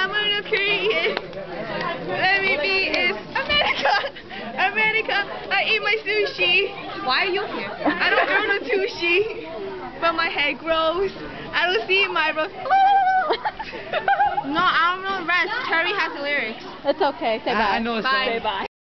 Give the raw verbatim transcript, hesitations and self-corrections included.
I'm on a Korean. Let me be is America. America. I eat my sushi. Why are you here? I don't grow no sushi, but my head grows. I don't see my roof. No, I don't know the rest. Chairi has the lyrics. It's okay. Say bye. I, I know. Bye. Say bye.